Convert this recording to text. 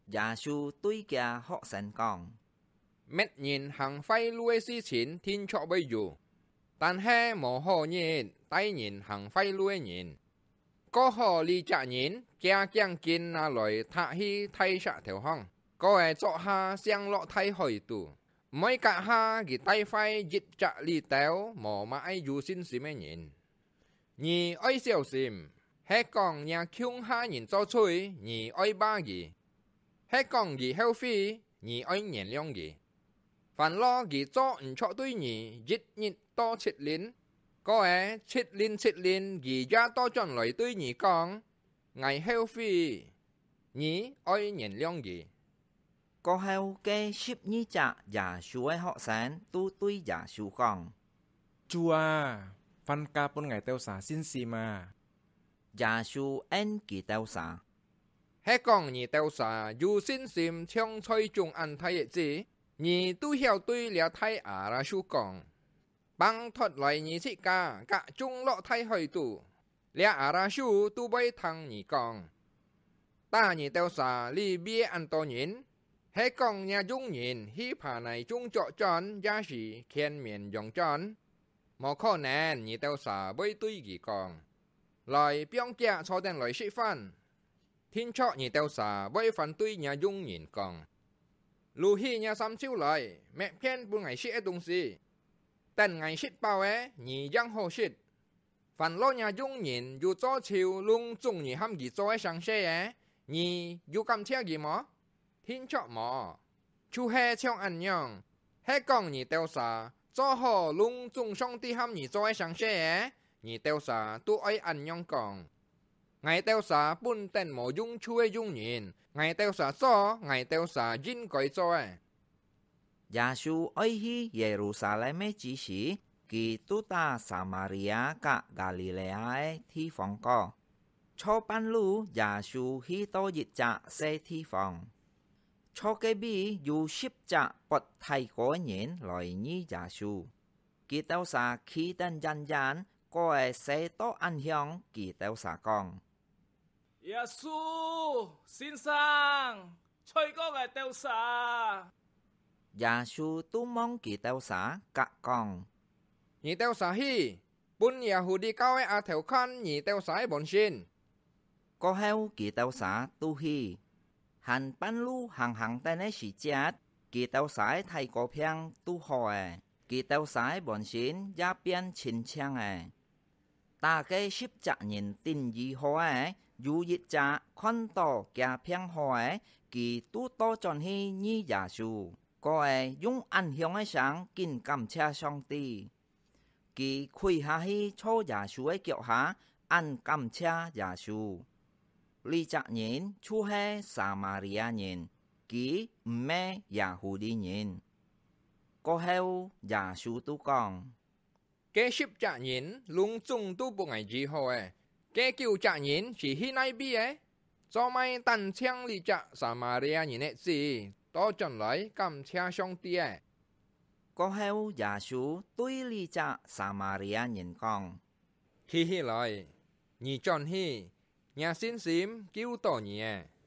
耶穌對嘅學生講： Mét nhìn hàng phái lui si chín thiên cho bây dù. Tàn he mồ hồ nhìn, tay nhìn hàng phái lui nhìn. Có hồ lý trả nhìn, kia kiang kinh na lòi thạ hi thay sạ theo hong. Có ai cho ha xiang lọ thay hỏi tù. Mấy cả ha ghi tay phái dịch trả lý téo mồ mãi dù xin xí mê nhìn. Nhì ôi xèo xìm, hé còn nhà khiung ha nhìn cho chui, nhì ôi ba gì. Hé còn gì heo phi, nhì ôi nhện liong gì. Phản lo gì cho cho tôi nhì dịch nhịn to chết lín. Có ai chết lín gì ra to chọn lời tôi nhì con. Ngày heo phi, nhì ôi nhện liong gì. Có heo cái ship như chạ耶穌嘅學生都對耶穌講： Chúa à, phan ca pôn ngày teo xả xin xì mà. 耶穌恩佢鬥啥？ Hé còn nhì teo xà dù xin xìm trong chơi chung ăn thay yết gì. Nhì tu hiểu tuy lìa thay à ra su còn. Bằng thuật lời nhì sĩ ca cả chung lọ thay hỏi tù. Lìa à ra su tu bây thằng nhì còn. Ta nhì teo xà li bia ăn to nhìn. Hé còn nhà dung nhìn hi phà này chung trọ tròn giá sĩ khen miền dòng tròn. Mò khó nền nhì teo xà bây tuy gì còn. Lời biong kia cho đen lời sĩ phan. Thiên cho nhì teo xà bây phản tuy nhà dung nhìn còn. Lù hi nhà xăm chiếu lời, mẹ khen bùn ngày sĩ đông xì. Tên ngày sĩ bao nhì giang hồ sĩ. Phản lo nhà dung nhìn dù cho chiều lung chung nhì hâm gì cho sáng xe nhì dù cầm theo gì mỏ. Thiên cho mỏ. Chú he trong ăn nhong. He con nhì teo xà, cho hồ lung chung song ti hâm nhì cho sáng xe nhì teo xà tu oi ăn nhong còn. Ngày teo xà bún tên mồ dung chui dung nhìn. Ngày teo xà cho, ngày teo xà dinh gọi cho 耶穌愛去耶路撒冷嘅之時，佢到達撒瑪利亞及加利利亞嘅地方個。初半路，耶穌去到一隻小地方，初嘅邊有10隻不太過人來與耶穌。佢到撒去等人個係寫到暗響，佢到撒講： 耶穌先生，吹歌嘅掉沙。 耶穌都望佢到撒，格講： nhì teo xà hi. Bún Yahudi cao à theo khăn nhì teo xà bọn xin. có heo kỳ tàu xã tu hi hành ban lu hàng tên ấy sĩ chết kỳ tàu xã thay có phiang tu hỏi kỳ tàu xã bọn xin gia biên chín trang ta cái ship chặt nhìn tin gì hỏi dù dịch chặt khoan to kia phiang hỏi kỳ tu to chọn hi như giả su có dùng ăn hiong ấy sáng kinh cầm cha song ti kỳ khui ha hi cho giả su ấy kiểu ha ăn cầm cha giả su lý chặt nhìn chú he Samaria nhìn ký mẹ Yahudi nhìn có heo giả su tu con Cái ship chả nhìn lung chung tu bộ ngày gì hồ cái kiểu chả nhìn chỉ hi nay bi cho mai tàn chiang lý chả Samaria nhìn gì đó chọn lấy cầm cha song ti có heo giả su tuy lý chặt Samaria nhìn con hi hi lại nhì chọn hi nhà xin xím cứu tổ nhỉ